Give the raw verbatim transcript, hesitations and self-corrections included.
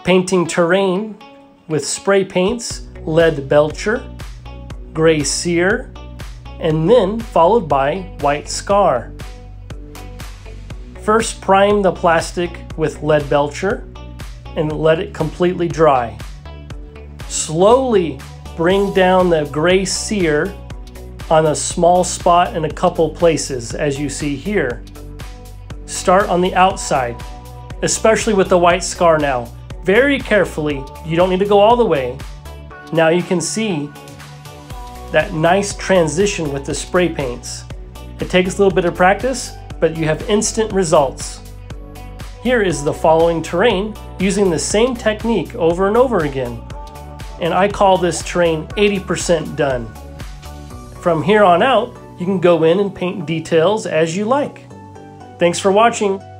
Painting terrain with spray paints, lead belcher, gray sear, and then followed by white scar. First, prime the plastic with lead belcher and let it completely dry. Slowly bring down the gray sear on a small spot in a couple places, as you see here. Start on the outside, especially with the white scar now. Very carefully, you don't need to go all the way. Now you can see that nice transition with the spray paints. It takes a little bit of practice, but you have instant results. Here is the following terrain using the same technique over and over again. And I call this terrain eighty percent done. From here on out, you can go in and paint details as you like. Thanks for watching.